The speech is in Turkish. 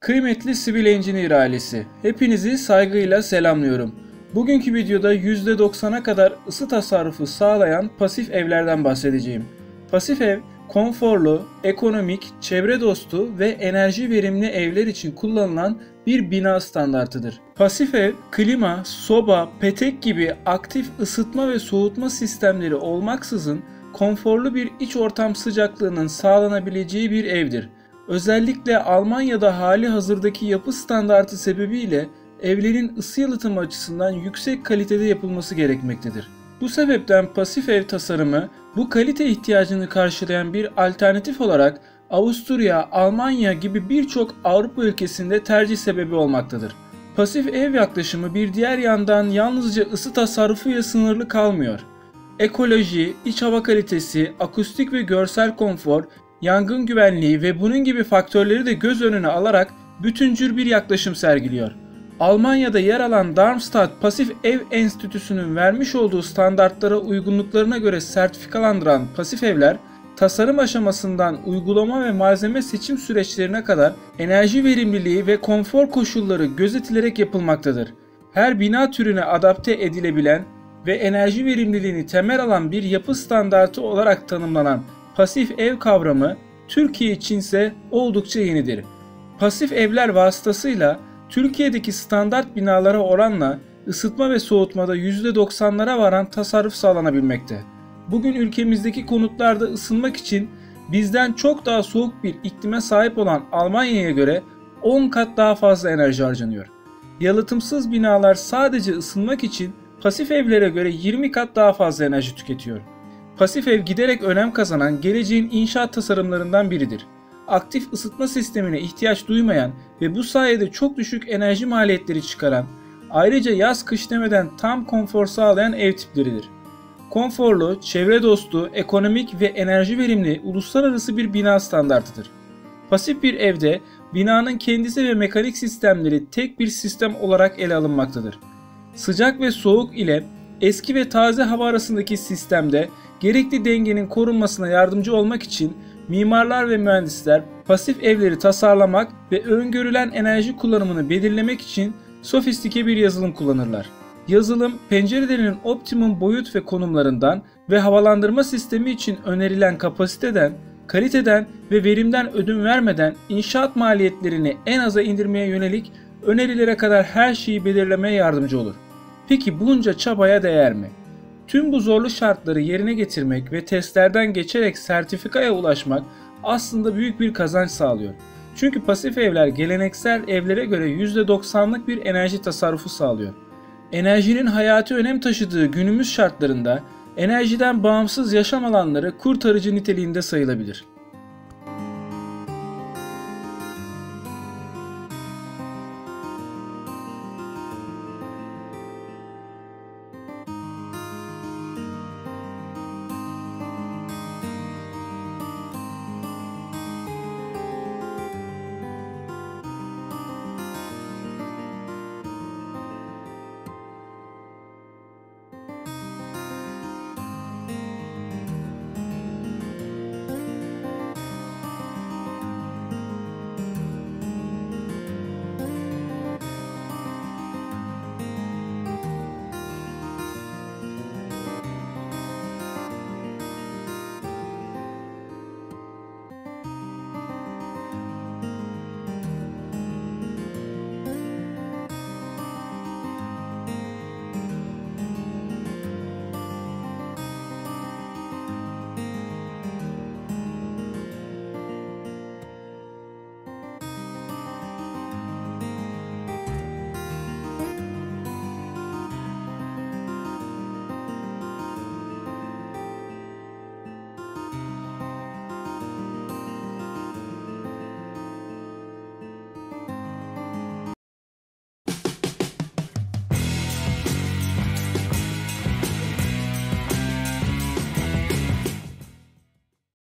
Kıymetli Civil Engineer ailesi, hepinizi saygıyla selamlıyorum. Bugünkü videoda %90'a kadar ısı tasarrufu sağlayan pasif evlerden bahsedeceğim. Pasif ev, konforlu, ekonomik, çevre dostu ve enerji verimli evler için kullanılan bir bina standartıdır. Pasif ev, klima, soba, petek gibi aktif ısıtma ve soğutma sistemleri olmaksızın konforlu bir iç ortam sıcaklığının sağlanabileceği bir evdir. Özellikle Almanya'da hali hazırdaki yapı standartı sebebiyle evlerin ısı yalıtımı açısından yüksek kalitede yapılması gerekmektedir. Bu sebepten pasif ev tasarımı bu kalite ihtiyacını karşılayan bir alternatif olarak Avusturya, Almanya gibi birçok Avrupa ülkesinde tercih sebebi olmaktadır. Pasif ev yaklaşımı bir diğer yandan yalnızca ısı tasarrufuyla sınırlı kalmıyor. Ekoloji, iç hava kalitesi, akustik ve görsel konfor, yangın güvenliği ve bunun gibi faktörleri de göz önüne alarak bütüncül bir yaklaşım sergiliyor. Almanya'da yer alan Darmstadt Pasif Ev Enstitüsü'nün vermiş olduğu standartlara uygunluklarına göre sertifikalandıran pasif evler, tasarım aşamasından uygulama ve malzeme seçim süreçlerine kadar enerji verimliliği ve konfor koşulları gözetilerek yapılmaktadır. Her bina türüne adapte edilebilen ve enerji verimliliğini temel alan bir yapı standartı olarak tanımlanan pasif ev kavramı Türkiye içinse oldukça yenidir. Pasif evler vasıtasıyla Türkiye'deki standart binalara oranla ısıtma ve soğutmada %90'lara varan tasarruf sağlanabilmekte. Bugün ülkemizdeki konutlarda ısınmak için bizden çok daha soğuk bir iklime sahip olan Almanya'ya göre 10 kat daha fazla enerji harcanıyor. Yalıtımsız binalar sadece ısınmak için pasif evlere göre 20 kat daha fazla enerji tüketiyor. Pasif ev giderek önem kazanan geleceğin inşaat tasarımlarından biridir. Aktif ısıtma sistemine ihtiyaç duymayan ve bu sayede çok düşük enerji maliyetleri çıkaran, ayrıca yaz kış demeden tam konfor sağlayan ev tipleridir. Konforlu, çevre dostu, ekonomik ve enerji verimli uluslararası bir bina standartıdır. Pasif bir evde binanın kendisi ve mekanik sistemleri tek bir sistem olarak ele alınmaktadır. Sıcak ve soğuk ile eski ve taze hava arasındaki sistemde gerekli dengenin korunmasına yardımcı olmak için mimarlar ve mühendisler pasif evleri tasarlamak ve öngörülen enerji kullanımını belirlemek için sofistike bir yazılım kullanırlar. Yazılım, pencerelerinin optimum boyut ve konumlarından ve havalandırma sistemi için önerilen kapasiteden, kaliteden ve verimden ödün vermeden inşaat maliyetlerini en aza indirmeye yönelik önerilere kadar her şeyi belirlemeye yardımcı olur. Peki bunca çabaya değer mi? Tüm bu zorlu şartları yerine getirmek ve testlerden geçerek sertifikaya ulaşmak aslında büyük bir kazanç sağlıyor. Çünkü pasif evler geleneksel evlere göre %90'lık bir enerji tasarrufu sağlıyor. Enerjinin hayati önem taşıdığı günümüz şartlarında enerjiden bağımsız yaşam alanları kurtarıcı niteliğinde sayılabilir.